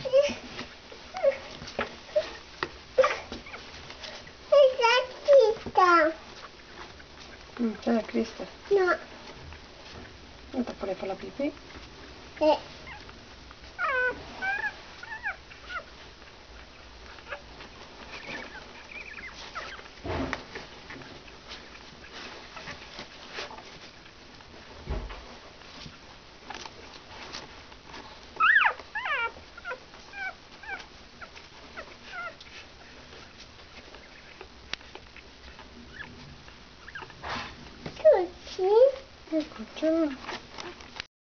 C'è la Cristo. No. Non ti vuole fare la pipì? Tutti? Ecco, ciao.